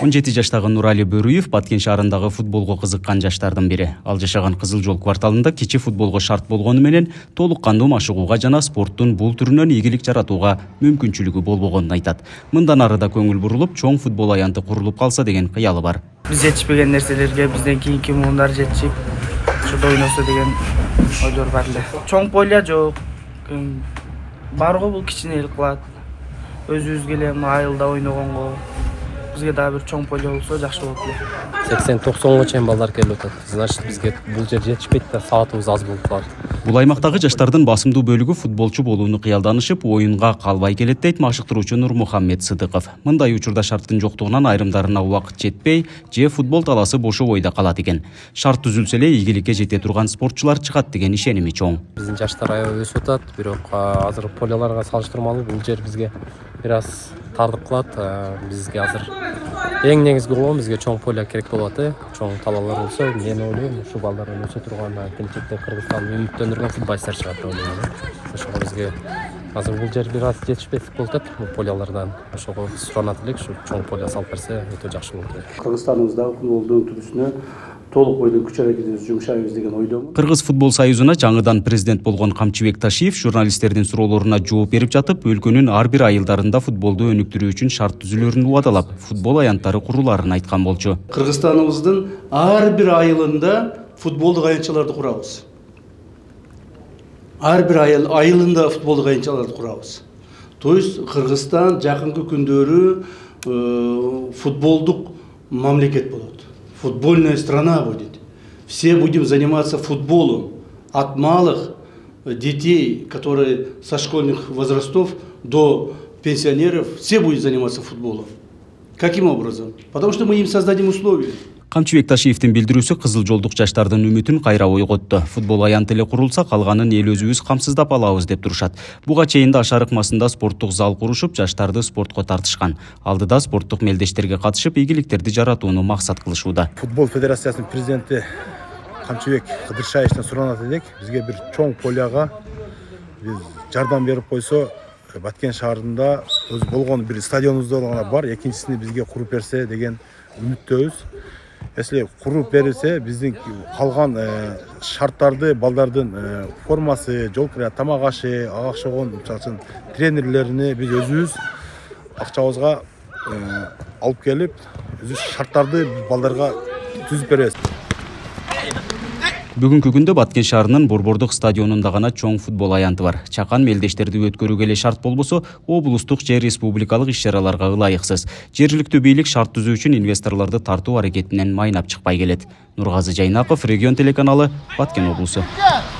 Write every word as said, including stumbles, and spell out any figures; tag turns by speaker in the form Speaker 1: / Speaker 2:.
Speaker 1: он жети жаштагы Нурали Бөрүев Баткен шаарындагы футболго кызыккан жаштардын бири. Ал жашаган Кызыл Жол кварталында кечи футболго шарт болгону менен толук кандуу машыгууга жана спорттун бул түрүнөн ийгилик жаратууга мүмкүнчүлүгү болбогонун айтат. Мындан ары да көңүл бурулуп, чоң футбол аянты курулуп калса деген кыялы бар.
Speaker 2: Биз жетишпеген нерселерге бизден кийинки муундар жетишип, ошондо ойносо деген ойлор бар эле. Чоң поле жок. Барго бул кичине эл кылат. Өзүбүзгө эле айылда ойногонго бизге дагы бир чоң поле болсо жакшы болот эле.
Speaker 3: сексен токсонго чейин балдар келип атат. Значит, бизге бул жер жетишпейт да, саатыбыз аз болуп калат.
Speaker 1: Бул аймактагы жаштардын басымдуу бөлүгү футболчу болууну кыялданышып, оюнга калбай келет дейт машыктыруучу Нурмухаммед Сыдыков. Мындай учурда шарттын жоктугунан айрымдарына убакыт жетпей, же футбол таласы бошо ойда калат экен. Шарт түзүлсө эле ийгиликке жете турган спортчулар чыгат деген ишеними чоң.
Speaker 3: Биздин жаштар аябай өсүп атат, бирок азыр поляларга салыштырмалуу бул жер бизге бир аз тардык кылат. Бизге азыр эң негизги болгон бизге чоң поле керек болот э. Чоң талалар болсо, мен ойлойм, ушу балдардын өсө турган келечекте Кыргызстандын үмүттөндүргөн футболисттер чыгат деп ойлойм. Ошого бизге азыр бул жер бир аз жетишпей болуп атат бул полялардан. Ошого суранат элек, ушу чоң поле салып берсе өтө жакшы болот элек.
Speaker 4: Кыргызстаныбыздагы футболдун өктүрүүсүнө толук бойдон күч аракетибизди жумшайбыз деген ойдомун.
Speaker 1: Кыргыз футбол союзуна жаңыдан президент болгон Камчыбек Ташиев журналисттердин суроолоруна жооп берип жатып, өлкөнүн ар бир айылдарында футболду өнүктүрүү үчүн шарт түзүлөрүн убадалап, футбол аянттары куруларын айткан болчу.
Speaker 4: Кыргызстаныбыздын ар бир айылында футболдук аянтчаларды курабыз. Ар бир айыл айылында футболдук аянтчаларды курабыз. То есть Кыргызстан жакынкы күндөрү футболдук мамлекет болот. Футбольная страна будет. Все будем заниматься футболом. От малых детей, которые со школьных возрастов, до пенсионеров, все будут заниматься футболом. Каким образом? Потому что мы им создадим условия.
Speaker 1: Камчыбек Ташиевдин билдирүүсү Кызыл Жолдук жаштардын үмүтүн кайра ойготту. Футбол аянты эле курулса, калганын эл өзүбүз камсыздап алабыз деп турушат. Буга чейин да Ашарыкмасында спорттук зал курушуп, жаштарды спортко тартышкан. Алдыда спорттук мелдештерге катышып, ийгиликтерди жаратууну максат кылышууда.
Speaker 5: Футбол федерациясынын президенти Камчыбек Кыдыршаевден суранат элек, бизге бир чоң поляга биз жардам берип койсо, Баткен шаарында өз болгон бир стадионубуз гана бар, экинчисини бизге куруп берсе деген үмүттөбүз. Если куруп берилсе, биздин калган шарттарды балдардын формасы, жол киря, тамак ашы, ага окшогон тренерлеrini биз өзүбүз акчабызга алып келип, өзүбүз шарттарды балдарга түзүп беребиз.
Speaker 1: Бүгүнкү күндө Баткен шаарынын Борбордук стадионунда гана чоң футбол аянты бар. Чакан мелдештерди өткөрүүгө эле шарт болбосо, облустук же республикалык иш-чараларга ылайыксыз. Жергиликтүү бийлик шарт түзүү үчүн инвесторлорду тартуу аракетинен майнап чыкпай келет. Нургазы Жайнаков, Регион телеканалы, Баткен облусу.